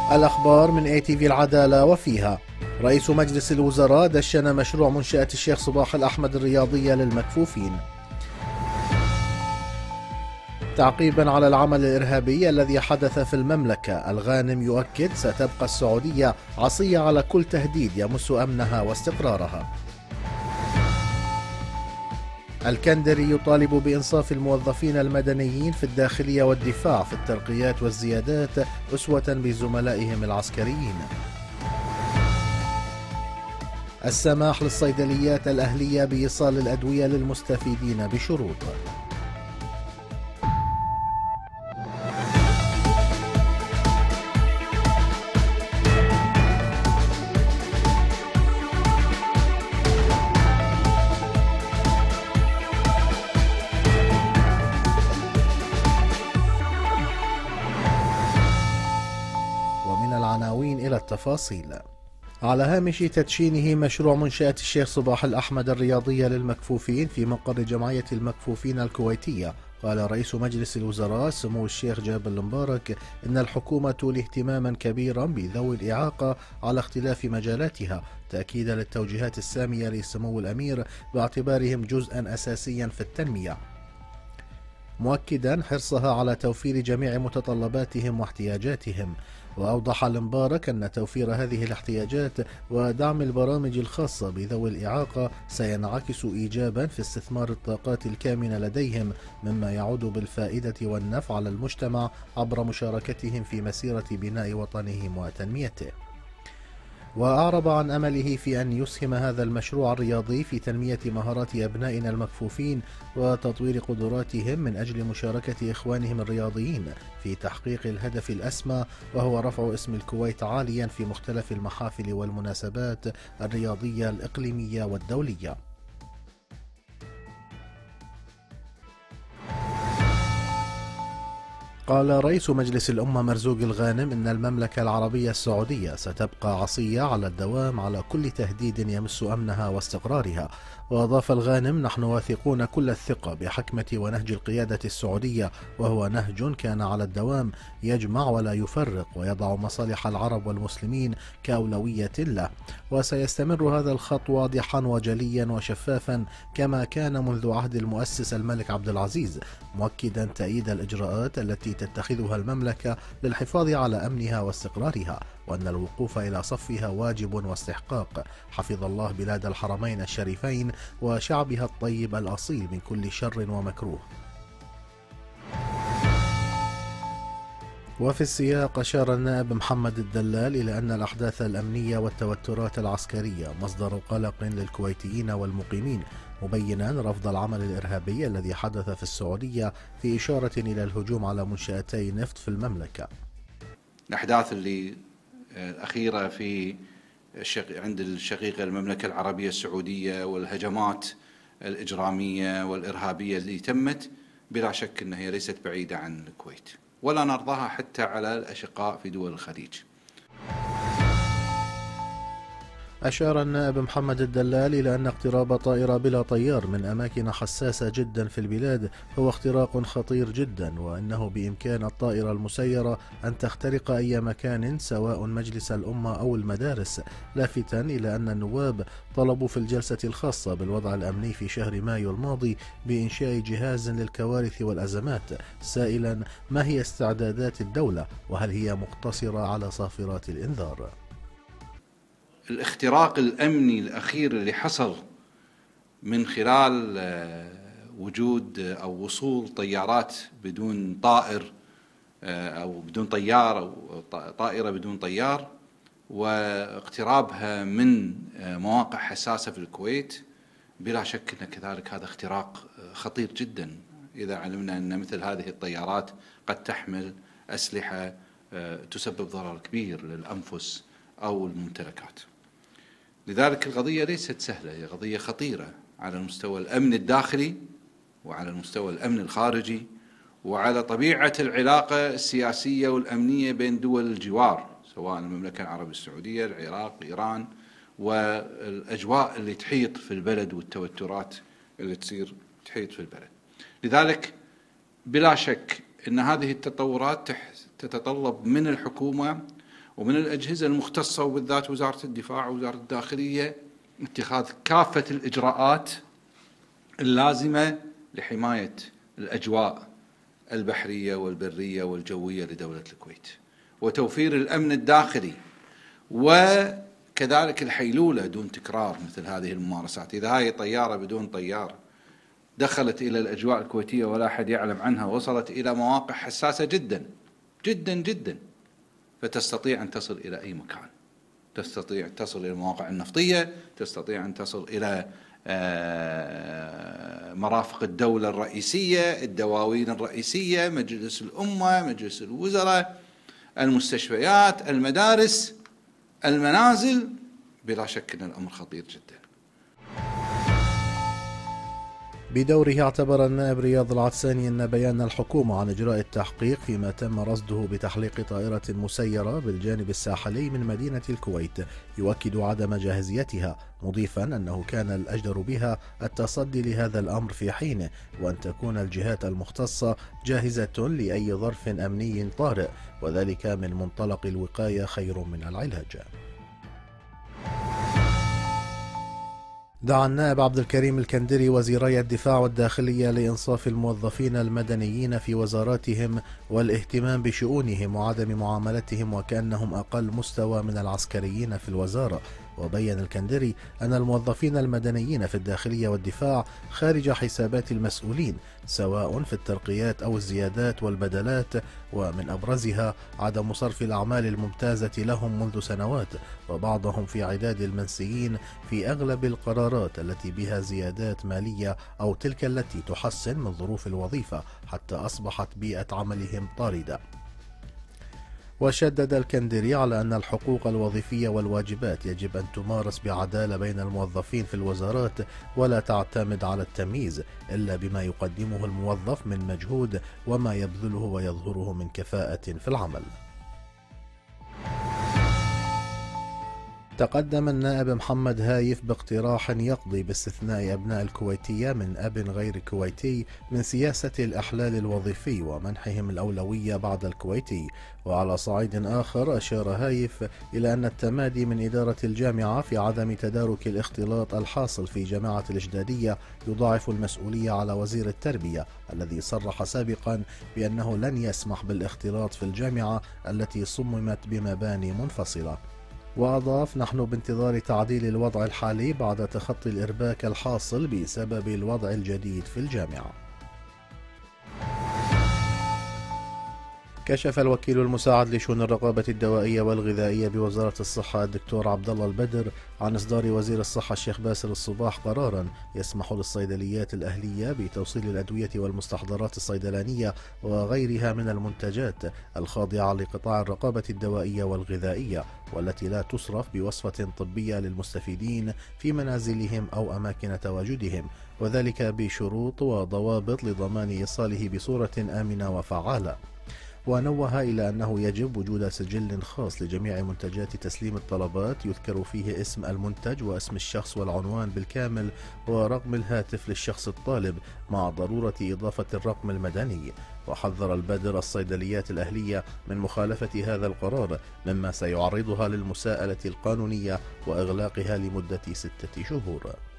الأخبار من ATV العدالة، وفيها: رئيس مجلس الوزراء دشن مشروع منشأة الشيخ صباح الأحمد الرياضية للمكفوفين. تعقيبا على العمل الإرهابي الذي حدث في المملكة، الغانم يؤكد ستبقى السعودية عصية على كل تهديد يمس أمنها واستقرارها. الكندري يطالب بإنصاف الموظفين المدنيين في الداخلية والدفاع في الترقيات والزيادات أسوة بزملائهم العسكريين. السماح للصيدليات الأهلية بإيصال الأدوية للمستفيدين بشروط. ومن العناوين إلى التفاصيل. على هامش تدشينه مشروع منشأة الشيخ صباح الأحمد الرياضية للمكفوفين في مقر جمعية المكفوفين الكويتية، قال رئيس مجلس الوزراء سمو الشيخ جابر المبارك إن الحكومة تولي اهتماما كبيرا بذوي الإعاقة على اختلاف مجالاتها، تأكيدا للتوجيهات السامية لسمو الأمير باعتبارهم جزءا أساسيا في التنمية، مؤكدا حرصها على توفير جميع متطلباتهم واحتياجاتهم. وأوضح المبارك أن توفير هذه الاحتياجات ودعم البرامج الخاصة بذوي الإعاقة سينعكس إيجابا في استثمار الطاقات الكامنة لديهم، مما يعود بالفائدة والنفع على المجتمع عبر مشاركتهم في مسيرة بناء وطنهم وتنميته. وأعرب عن أمله في أن يسهم هذا المشروع الرياضي في تنمية مهارات أبنائنا المكفوفين وتطوير قدراتهم من أجل مشاركة إخوانهم الرياضيين في تحقيق الهدف الأسمى، وهو رفع اسم الكويت عاليا في مختلف المحافل والمناسبات الرياضية الإقليمية والدولية. قال رئيس مجلس الأمة مرزوق الغانم إن المملكة العربية السعودية ستبقى عصية على الدوام على كل تهديد يمس أمنها واستقرارها. وأضاف الغانم: نحن واثقون كل الثقة بحكمة ونهج القيادة السعودية، وهو نهج كان على الدوام يجمع ولا يفرق ويضع مصالح العرب والمسلمين كأولوية له، وسيستمر هذا الخط واضحا وجليا وشفافا كما كان منذ عهد المؤسس الملك عبد العزيز، مؤكدا تأييد الإجراءات التي تتخذها المملكة للحفاظ على أمنها واستقرارها، وأن الوقوف إلى صفها واجب واستحقاق. حفظ الله بلاد الحرمين الشريفين وشعبها الطيب الأصيل من كل شر ومكروه. وفي السياق أشار النائب محمد الدلال إلى أن الأحداث الأمنية والتوترات العسكرية مصدر قلق للكويتيين والمقيمين، مبينا رفض العمل الإرهابي الذي حدث في السعودية، في إشارة إلى الهجوم على منشأتي نفط في المملكة. الأحداث الأخيرة في عند الشقيقة المملكة العربية السعودية والهجمات الإجرامية والإرهابية اللي تمت، بلا شك أنها هي ليست بعيدة عن الكويت، ولا نرضاها حتى على الأشقاء في دول الخليج. أشار النائب محمد الدلال إلى أن اقتراب طائرة بلا طيار من أماكن حساسة جدا في البلاد هو اختراق خطير جدا، وأنه بإمكان الطائرة المسيرة أن تخترق أي مكان سواء مجلس الأمة أو المدارس، لافتا إلى أن النواب طلبوا في الجلسة الخاصة بالوضع الأمني في شهر مايو الماضي بإنشاء جهاز للكوارث والأزمات، سائلا: ما هي استعدادات الدولة، وهل هي مقتصرة على صافرات الإنذار؟ الاختراق الأمني الأخير اللي حصل من خلال وجود أو وصول طيارات بدون طائر أو بدون طيار أو طائرة بدون طيار، واقترابها من مواقع حساسة في الكويت، بلا شك أن كذلك هذا اختراق خطير جدا إذا علمنا أن مثل هذه الطيارات قد تحمل أسلحة تسبب ضرر كبير للأنفس أو الممتلكات. لذلك القضية ليست سهلة، هي قضية خطيرة على المستوى الأمن الداخلي وعلى المستوى الأمن الخارجي وعلى طبيعة العلاقة السياسية والأمنية بين دول الجوار، سواء المملكة العربية السعودية، العراق، إيران، والأجواء اللي تحيط في البلد والتوترات اللي تحيط في البلد. لذلك بلا شك أن هذه التطورات تتطلب من الحكومة ومن الأجهزة المختصة وبالذات وزارة الدفاع ووزارة الداخلية اتخاذ كافة الإجراءات اللازمة لحماية الأجواء البحرية والبرية والجوية لدولة الكويت، وتوفير الأمن الداخلي، وكذلك الحيلولة دون تكرار مثل هذه الممارسات. إذا هاي طيارة بدون طيار دخلت إلى الأجواء الكويتية ولا أحد يعلم عنها، وصلت إلى مواقع حساسة جدا جدا جدا، فتستطيع أن تصل إلى أي مكان، تستطيع تصل إلى المواقع النفطية، تستطيع أن تصل إلى مرافق الدولة الرئيسية، الدواوين الرئيسية، مجلس الأمة، مجلس الوزراء، المستشفيات، المدارس، المنازل. بلا شك أن الأمر خطير جدا. بدوره اعتبر النائب رياض العدساني أن بيان الحكومة عن إجراء التحقيق فيما تم رصده بتحليق طائرة مسيرة بالجانب الساحلي من مدينة الكويت يؤكد عدم جاهزيتها، مضيفا أنه كان الأجدر بها التصدي لهذا الأمر في حينه، وأن تكون الجهات المختصة جاهزة لأي ظرف أمني طارئ، وذلك من منطلق الوقاية خير من العلاج. دعا النائب عبد الكريم الكندري وزيري الدفاع والداخلية لإنصاف الموظفين المدنيين في وزاراتهم والاهتمام بشؤونهم وعدم معاملتهم وكأنهم أقل مستوى من العسكريين في الوزارة. وبين الكندري أن الموظفين المدنيين في الداخلية والدفاع خارج حسابات المسؤولين، سواء في الترقيات أو الزيادات والبدلات، ومن أبرزها عدم صرف الأعمال الممتازة لهم منذ سنوات، وبعضهم في عداد المنسيين في أغلب القرارات التي بها زيادات مالية أو تلك التي تحسن من ظروف الوظيفة حتى أصبحت بيئة عملهم طاردة. وشدد الكندري على أن الحقوق الوظيفية والواجبات يجب أن تمارس بعدالة بين الموظفين في الوزارات، ولا تعتمد على التمييز إلا بما يقدمه الموظف من مجهود وما يبذله ويظهره من كفاءة في العمل. تقدم النائب محمد هايف باقتراح يقضي باستثناء أبناء الكويتية من أب غير كويتي من سياسة الإحلال الوظيفي ومنحهم الأولوية بعد الكويتي. وعلى صعيد آخر أشار هايف إلى أن التمادي من إدارة الجامعة في عدم تدارك الاختلاط الحاصل في جامعة الإجدادية يضاعف المسؤولية على وزير التربية الذي صرح سابقا بأنه لن يسمح بالاختلاط في الجامعة التي صممت بمباني منفصلة. وأضاف: نحن بانتظار تعديل الوضع الحالي بعد تخطي الإرباك الحاصل بسبب الوضع الجديد في الجامعة. كشف الوكيل المساعد لشؤون الرقابة الدوائية والغذائية بوزارة الصحة الدكتور عبد الله البدر عن إصدار وزير الصحة الشيخ باسل الصباح قرارا يسمح للصيدليات الأهلية بتوصيل الأدوية والمستحضرات الصيدلانية وغيرها من المنتجات الخاضعة لقطاع الرقابة الدوائية والغذائية والتي لا تصرف بوصفة طبية للمستفيدين في منازلهم أو أماكن تواجدهم، وذلك بشروط وضوابط لضمان إيصاله بصورة آمنة وفعالة. ونوه إلى أنه يجب وجود سجل خاص لجميع منتجات تسليم الطلبات يذكر فيه اسم المنتج واسم الشخص والعنوان بالكامل ورقم الهاتف للشخص الطالب مع ضرورة إضافة الرقم المدني. وحذر البدر الصيدليات الأهلية من مخالفة هذا القرار مما سيعرضها للمساءلة القانونية وإغلاقها لمدة 6 شهور.